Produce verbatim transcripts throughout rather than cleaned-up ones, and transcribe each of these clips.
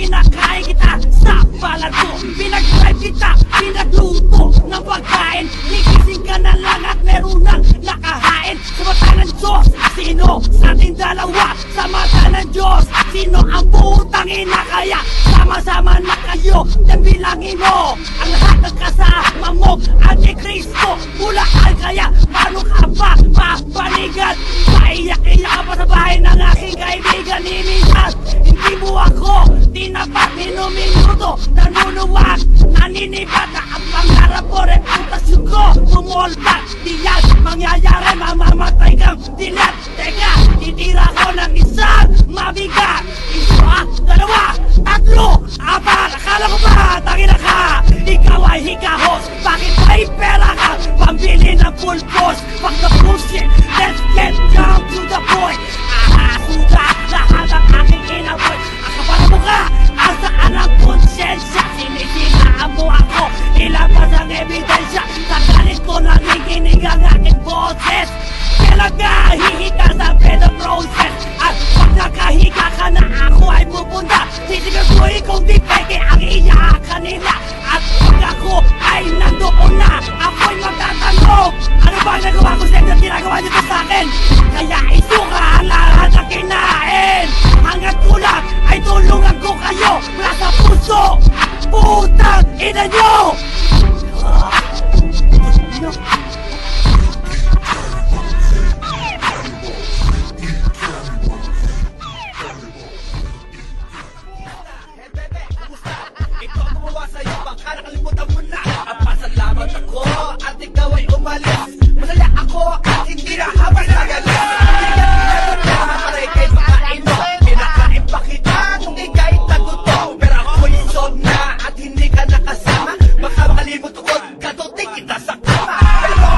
pinakain kita sa balat ko. Pinag-drive kita, pinagluto ng pagkain. Gigising ka na lang at meron nang nakahain. Sa mata ng Diyos, sino sa ating dalawa? Sa mata ng Diyos, sino ang putang ina? Kaya sama-sama na kayo, yan bilangin mo ang lahat ng kasama mo. Antikristo, bulakan kaya paano ka ba mapanigan? Maiyak-iyak ka pa sa bahay ng aking kaibigan. Minsan, hindi mo ako tinapat, minuminuto, nanunuwag, naninibat na ang pangarap ko, reputasyon ko, tumulbat. Di yan mangyayari, mamamatay kang dilat. Teka, titira ko ng isang mabigat. Isa, dalawa, tatlo, apat. Akala ko ba, tangina ka? Ikaw ay hikahos, bakit may pera ka? Pambili ng full course, fuck the bullshit. Let's get down to the point. Ahasuga lahat ang aking inaboy. Ang kapal mo ka, asaan ang konsensya? Sinisilaan mo ako, ilabas ang ebidensya. Sa galit ko nanginginig ang aking boses. Kailan ka hihika sa bed of roses? At pag nakahiga ka na ako ay pupunta, sisigasuhin kong di peke ang iyakan kanila. At pag ako ay nandoon na, ako'y magtatanong, ano ba ang nagawa ko sa inyo at ginagawa nyo sa akin? Kaya isuka ang lahat ang kinain. Hanggat kulang ay tulungan ko kayo mula sa puso. Putang ina nyo! Nakalimutan mo na ang pasalamat ako at ikaw ay umalis. Masaya ako at hindi na habang nagalis. Hindi ka pinaparay kay makain mo. Pinakain pa kita kung ika'y taguto. Pero ako'y insomnia at hindi ka nakasama. Baka makalimot ko, katutin kita sa kama. Pero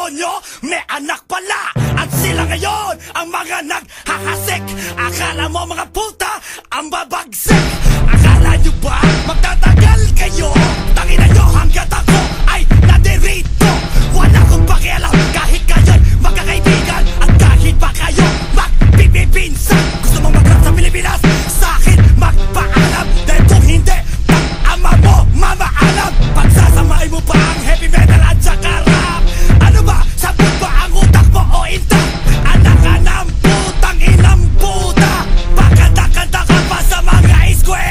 demonyo, may anak pala. At sila ngayon ang mga naghahasik. Akala mo mga puta ang babagsik. Akala nyo ba magtatagal kayo? Tanginan nyo hanggat ako ay nadirito. Wala kong pakialam kahit kayo'y magkakaibigan. At kahit pa kayo magpipipinsan. Gusto mong mag-rap sa Pilipinas, sa akin magpaalam. Dahil kung hindi, pag-ama mo mamaalam. Pagsasamain mo pa ang heavy metal at saka rap. Ano ba? Sabot ba ang utak mo o intak? Anak ka ng putang inang puta. Pagkanta-kanta ka pa sa mga eskwela.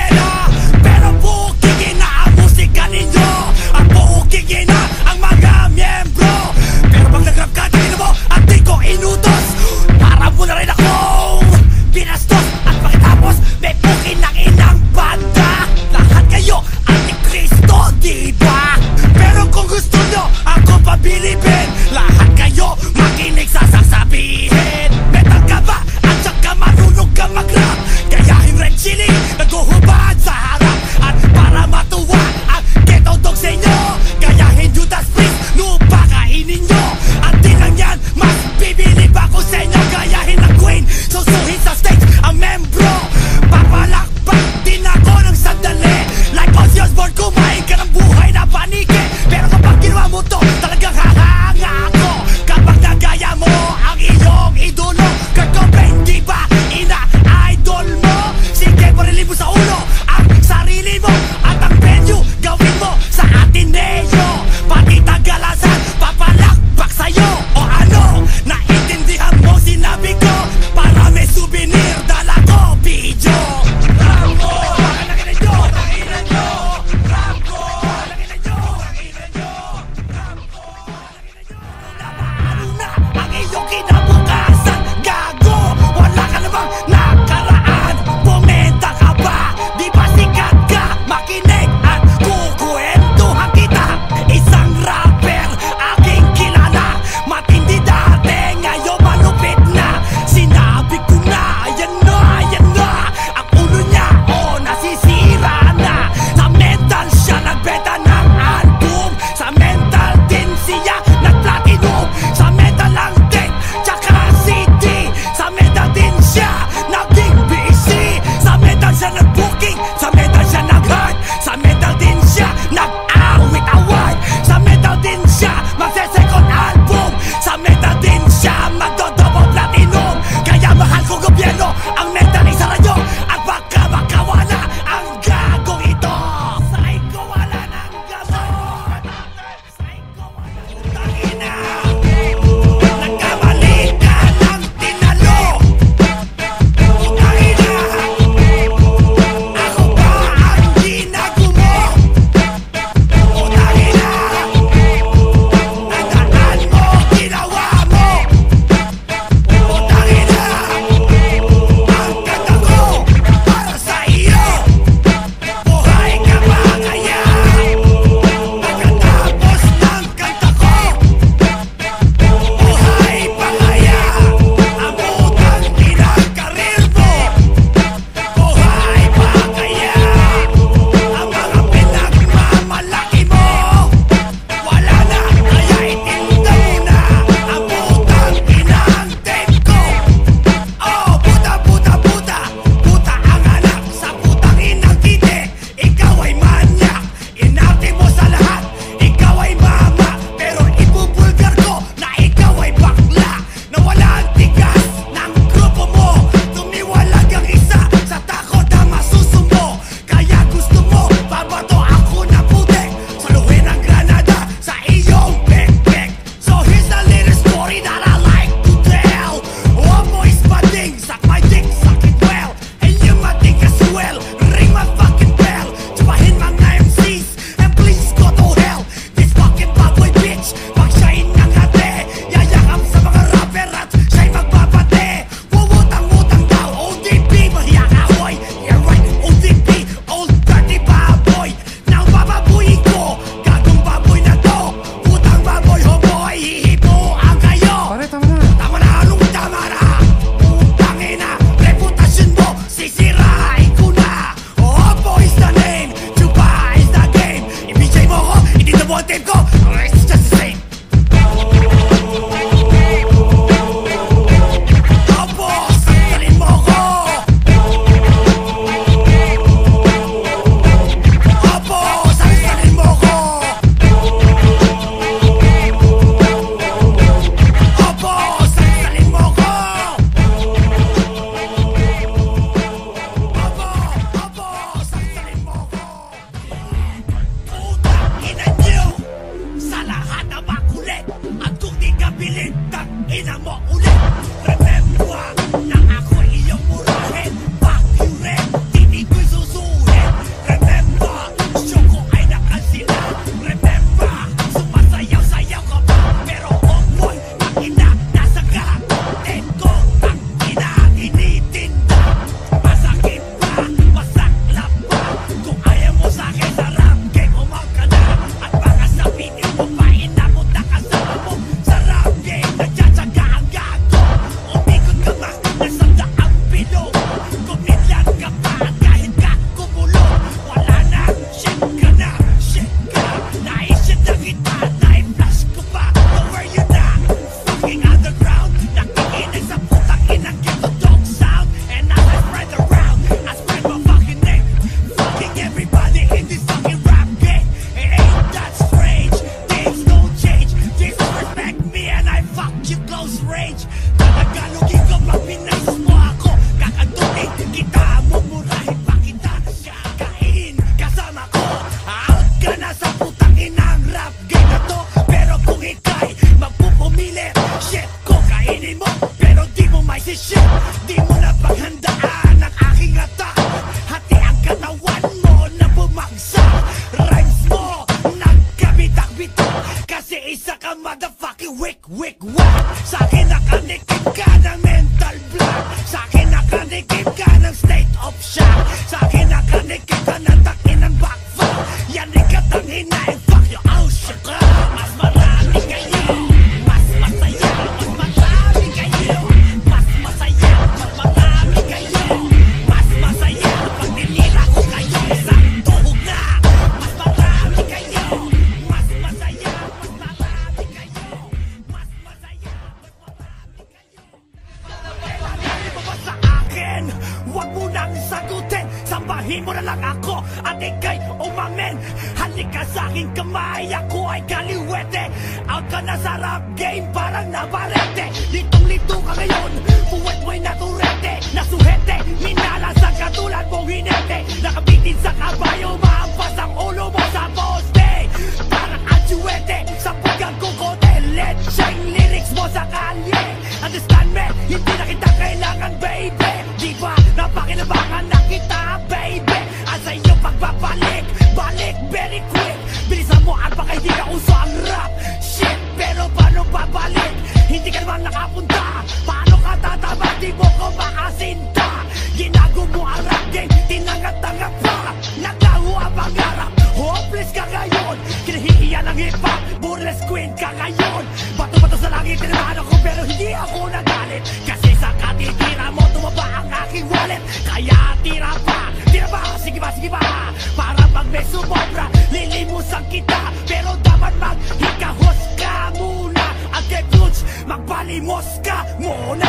at ika'y umamin. Halika sa aking kamay, ako ay kaliwete. Ang ka na sa rap game, parang nabarete. Litong-lito ka ngayon, puwet mo'y naturete. Nasuhete, minala sa katulad mong hinete. Nakabitin sa kabayo, maampas ang ulo mo sa poste. Parang atsuete, sa pugang kukote. Lecheng lyrics mo sa kalye. Understand me, hindi na kita kailangan, baby. Di ba, napakinabangan na kita, baby. At sa iyong pagbabalik, balik very quick. Bilisan mo at baka hindi ka uso ang rap shit. Pero paano babalik? Hindi ka naman nakapunta. Paano ka tatama? Di mo ko makasinta. Ginago mo ang rap game, tinangat-tangat pa. Naglaho ang pangarap, hopeless ka ngayon. Kinahihiyan ang hip-hop, burlesque queen ka ngayon. Bato-bato sa langit, tinamaan ako pero hindi ako nagalit. Kasi sa katitira mo, tumaba ang aking wallet. Kaya tira pa, tira pa, sige ba, sige ba. Para pag may sumobra, lilimusan kita. Pero dapat maghikahos ka muna. At kay Pooch, magbalimos ka muna.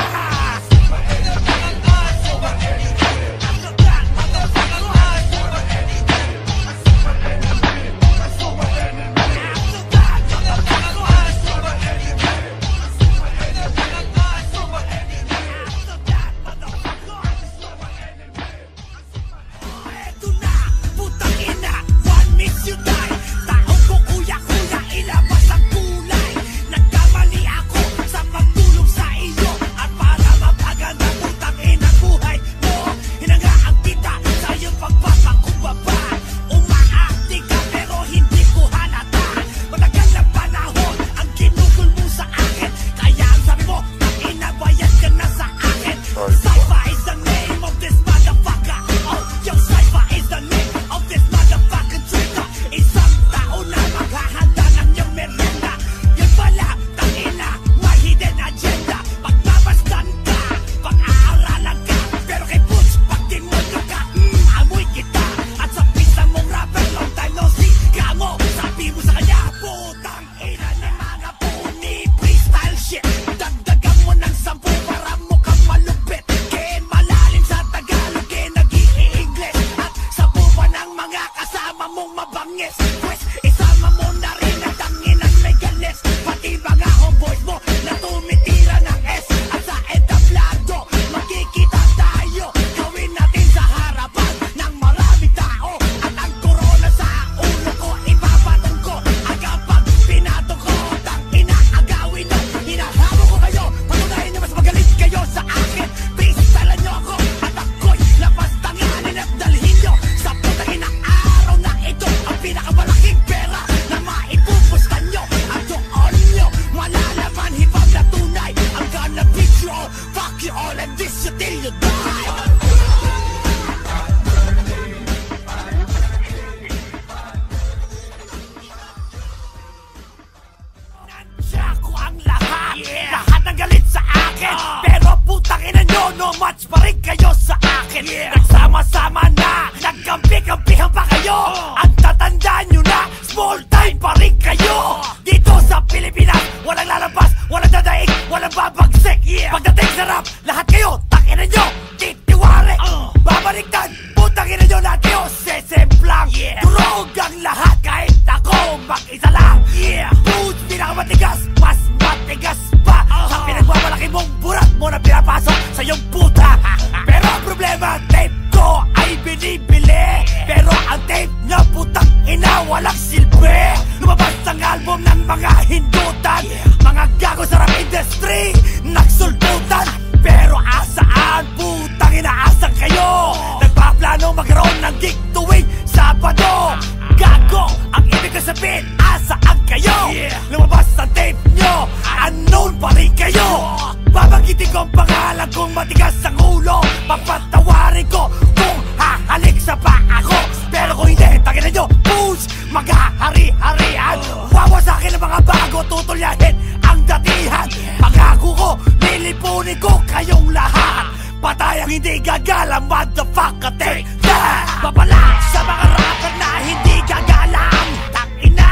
No match pa rin kayo sa akin, yeah. Nagsama-sama na, nagkampi-kampihan pa kayo, uh. At tatandaan nyo na, small time pa rin kayo. Dito sa Pilipinas, walang lalabas, walang dadaig, walang babagsik, yeah. Pagdating sa rap, lahat kayo, takinan nyo, titiwari, uh. Babaliktad, putangin nyo lahat kayo, sesemplang, yeah. Durog ang lahat, kahit ako mag-isa lang, yeah. Pooch, pinakamatigas, mas matigas pa, uh. Sa pinagmamalaki mong burat mo na pinapasok sa iyong puta. Pero ang problema, tape ko ay binibili, pero ang tape niya putang ina walang silbi. Lumabas ang album ng mga hindutan, mga gago sa rap industry nagsulputan. Pero asaan putang inaasan kayo? Nagpaplano magkaroon ng gig tuwing Sabado. Gago, ang ibig ko sabihin, asaan kayo? Lumabas ang tape nyo, unknown pa rin kayo. Babagitin ko ang pangalan kung matigas ang ulo. Papatawarin ko kung hahalik sa pa ako. Pero kung hindi, taginan nyo, Pooch, maghahari-harian. Wawa sa akin ang mga bago, tutulyahin ang datihan. Pangako ko, nilipunin ko kayong lahat. Patay ang hindi gagala, motherfucker, take that. Babala sa mga rapper na hindi gagalang. Takina,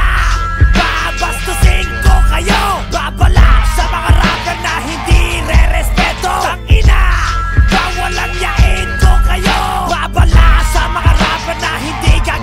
babastusin ko kayo. Babala sa mga rapper na hindi re-respeto. Takina, bawalang yain ko kayo. Babala sa mga rapper na hindi gagalang.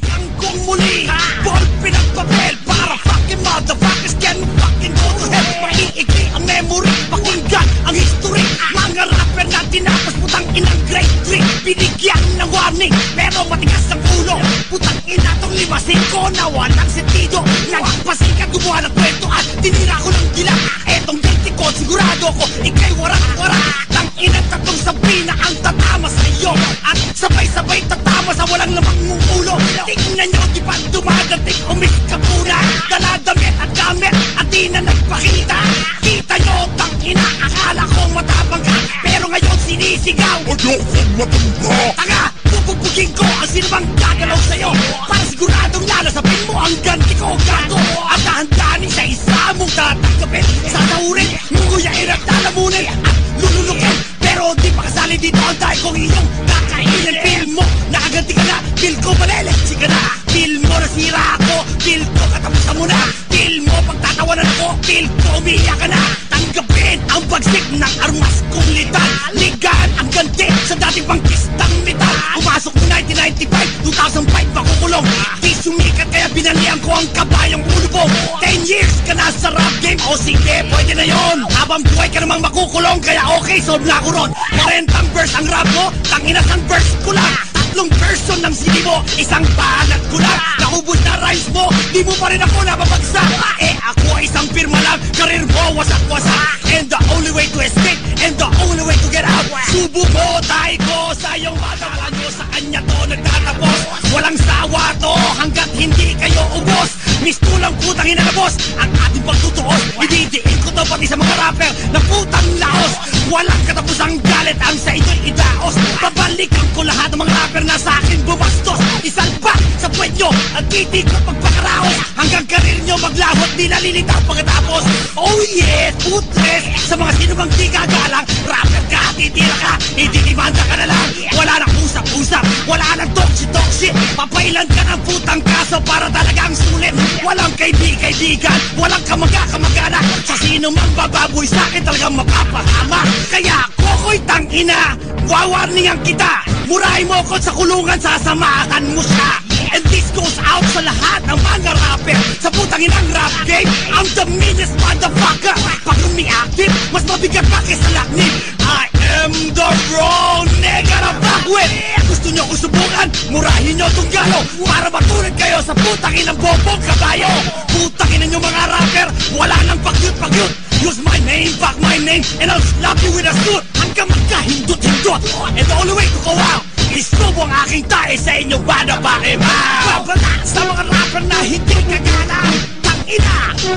Kailangan kong muli ball pinagpapel para fucking motherfuckers can fucking go to hell. Maiikli ang memory, pakinggan ang history. Mga rapper na tinapos putang inang grade three. Binigyan ng warning pero matigas ang ulo. Putang ina tong limasin ko na walang sentido. Nagpasing ka gumawa ng kwento at tinira ko ng dila. Etong ganti ko sigurado ko ikay warak-warak. Tang ina tatlong sabi na ang tatama sa iyo at sabay-sabay tatama sa walang lamang mong ulo. Tingnan nyo di ba dumadating umik ka muna. Daladamit at gamit at di na nagpakita. Kita nyo tang ina akala ko matapang ka pero ngayon sinisigaw ayokong matumba. Tanga! Bubugin ko ang sinumang gagalaw sa'yo para siguradong lalasapin mo ang ganti ko gago. At dahan-dahanin sa isa mong tatanggapin. Sasahurin, nguyain at lalamunin at lululukin. Pero di pa kasali dito ang dahil kong iyong kakainin. Feel mo, nakaganti ka na. Feel ko maleleksi ka na. Feel mo nasira ako. Feel ko katapusan mo na. Feel mo pagtatawanan ako. Feel ko umiyak ka na. Tanggapin ang bagsik ng armas kong lital. Ligaan ang ganti sa dating pangkistang metal. Pumasok mo nineteen ninety-five, two thousand five makukulong. Di sumikat kaya binalihan ko ang kabayang ulo mo. Ten years ka na sa rap game. O sige, pwede na yon. Habang buhay ka namang makukulong kaya okay, solve na ako ron. Quarentang verse ang rap mo, tanginas ang verse ko lang. Tatlong version ng C D mo, isang banat ko lang. Nakubos na rhymes mo, di mo pa rin ako nababagsak. Eh ako ay isang firma lang, karir mo wasak-wasak. And the only way to escape, and the only way to get out. Subo mo, tayo ko sa iyong matawan mo. Sa kanya to nagtatapos. Walang sawa to hanggat hindi kayo ubos. Mistulang putang hinalabos ang ating pagtutuos. Ididiin ko to pati sa mga rapper na putang laos. Walang katapusang galit ang sa inyo'y idaos. Babalikan ko lahat ng mga rapper na sa akin bumastos. Isalba sa puwet nyo at titig ko pagpakaraos. Hanggang karir nyo maglahot di nalilitaw pagkatapos. Oh yes, putres sa mga sino bang di kagalang. Rapper ka, titira ka, ididimanda ka na lang. Wala nang usap-usap, wala nang toksi-toksi. Papailan ka ng putang kaso para talagang sulit. Walang kaibigan-kaibigan, walang kamag-kamag-anak. Sa sino mang bababoy sa akin talagang mapapahama. Kaya koko'y tangina, wawarningan kita. Murahin mo ko sa kulungan, sasamahan mo siya. And this goes out sa lahat ng mga rapper sa putang inang rap game. I'm the meanest motherfucker. Pag umi-active, mas mabigat pa kaysa laknib. I am the wrong nigga na fuck with. Gusto nyo ko subukan, murahin nyo tong galo para matulad kayo sa putang inang bobong kabayo. Putang ina nyo mga rapper, wala nang pagyut-pagyut. Use my name, fuck my name, and I'll slap you with a suit. Hanggang magkahindot-hindot. And the only way to go out is subo ang aking tae sa inyo ba na bakimaw. Babala sa mga rapper na hindi kagana. Tangina,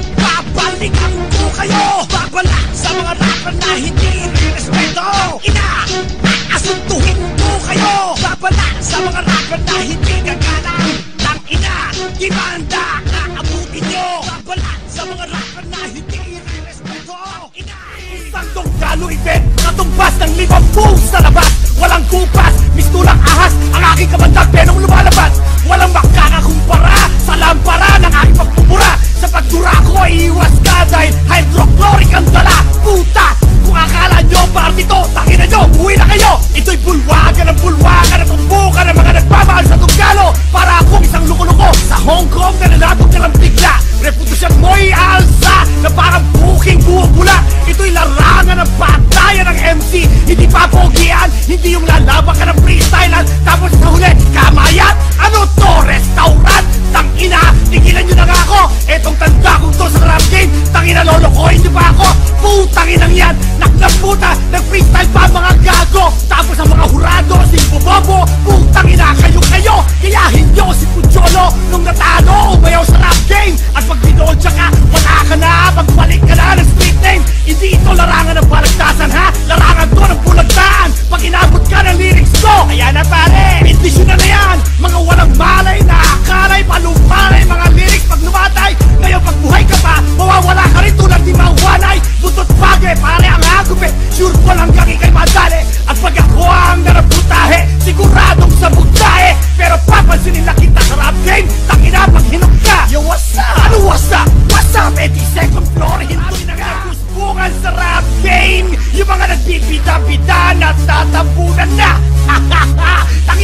babalikan ko kayo. Babala sa mga rapper na hindi respeto. Ina, aasuntuhin ko kayo. Babala sa mga rapper na hindi kagana. Tangina, dimanda, aabutin nyo. Babala sa mga rapper na hindi respeto. Ina, isang tongkalo event, katumbas ng limang buong sa labas. Walang kupas, mistulang ahas, ang aking kabandag penong lumalabas. Walang makakakumpara sa lampara ng aking pagpupura. Sa pagdura ko ay iwas ka dahil hydrochloric ang dala. Puta, kung akala nyo party to, tangina nyo, uwi na kayo. Ito'y bulwagan ng bulwagan at tumbukan ng mga nagmamahal sa tunggalo. Para akong isang luko-luko sa Hong Kong na nanatog na lang bigla. Reputasyon mo'y alsa na parang buking buwag bula. Ito'y larangan ng patayan ng M C. Hindi papogian, hindi yung lalaban ka ng freestylean. Tapos sa huli, kamayan. Ano to? Restaurant? Tangina, tigilan nyo na nga ako. Etong tanda kong to sa rap game. Tangina, lolokohin nyo pa ako. Putanginang yan, naknang puta. Nag-freestyle pa mga gago. Tapos ang mga hurado, si Bobobo. Putangina, kayo-kayo. Kayahin nyo si Pucholo nung natalo, umayaw sa rap game. At pag binodya ka, wala ka na. Pagbalik ka na ng street name. Hindi ito larangan ng balagtasan ha. Larangan to ng bulagtaan. Pag inabot ka ng lyrics ko, ayan na pare, indisyon na na yan. Mga walang malay, nakakalay, palumalay. Mga lyrics pag numatay. Ngayon pag buhay ka pa, mawawala ka rin tulad ni Mawanay. Butot bagay, pare ang agupit. Sure ko hanggang ikay madali. At pag ako ang naraputahe, siguradong sabog tae. Pero papansinin na kita sa rap game. Tangina pag hinog ka. Yo, what's up? Ano what's up? What's up? eighty-second floor, hintoy na nga kuspungan sa rap game. Yung mga nagbibida-bida na tatambunan na. Ha ha ha. Tangina,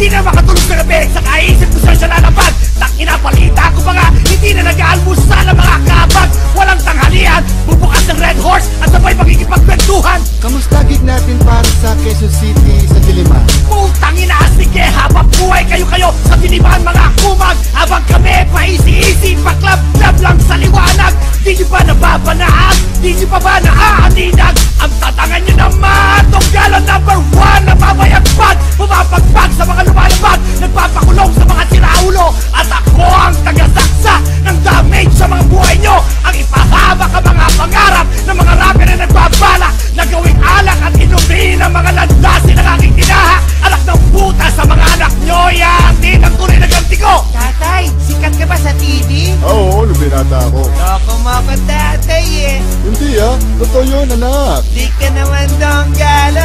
Di na makatulog sa gabi sa kaisip ko saan siya lalaban. Tangina balita ko mga hindi na nag-aalmusal ang mga kabag. Walang tanghalian, bubukas ng Red Horse at sabay magkikipagkwentuhan. Kamusta gig natin para sa Quezon City sa Diliman? Putang ina, sige habang buhay kayo-kayo sa Diliman mga kumag. Habang kami pa-easy-easy, pa-club-club lang sa liwanag. Di nyo ba nababanaan? Di nyo pa ba naaaninag? Ang tatangan nyo naman, Tunggalo number one na mamayagpag. Pumapagpag sa mga lumalabag, nagpapakulong sa mga siraulo. At ako ang tagasaksa ng damage sa mga buhay nyo. Ang ipahaba ka mga pangarap ng mga rapper na nagbabalak na gawing alak at inumin ang mga landasin ng aking tinahak. Anak ng puta sa mga anak nyo, yatin ang tunay na ganti ko. Tatay, sikat ka ba sa T V? Oo, nung binata ako. Loko mo ako tatay eh. Hindi ah, totoo yun anak. Di ka naman Tunggalo.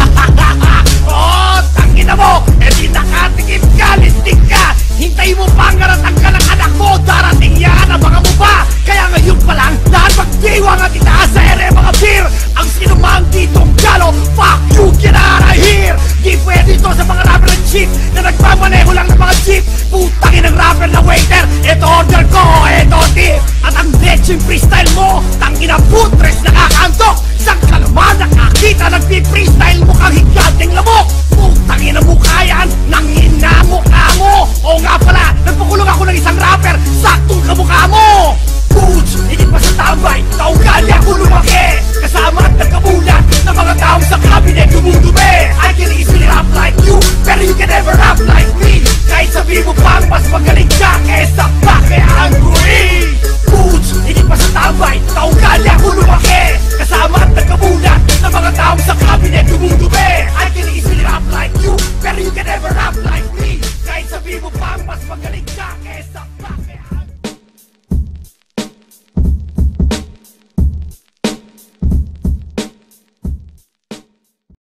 Oh, tangina mo! Eh di nakatikim ka, listik ka! Hintay mo pa ang ngaratang ka ng anak mo! Darating yan ang mga mo pa! Kaya ngayon pa lang, dahil magdiwang at itaas sa ere mga beer! Ang sinumang ditong galo, fuck you, get out of here! Di pwede ito sa mga rapper ng cheap na nagmamaneho lang ng mga jeep! Putangin ng rapper na waiter! Ito order ko, ito tip! At ang lecheng freestyle mo, tangina putres nakakantok! Saan ka naman nakakita nagpi-freestyle mo kang higanting lamok? Putangin ang mukha yan, nangina mukha mo! O nga pala, nagpakulong ako ng isang rapper, saktong kamukha mo! Pooch, hindi pa sa tambay, kaugali ako lumaki! Kasama at nagkabulat ng mga taong sa cabinet dumudumi! I can easily rap like you, pero you can never rap like me! Kahit sabi mo pang mas magaling ka kesa pake-angry! Pooch, hindi pa sa tambay, kaugali ako lumaki! Kasama at nagkabulat ng mga taong sa cabinet dumudumi! I can easily rap like you, pero you can never rap like me! Kahit sabi mo pang mas magaling ka kesa pake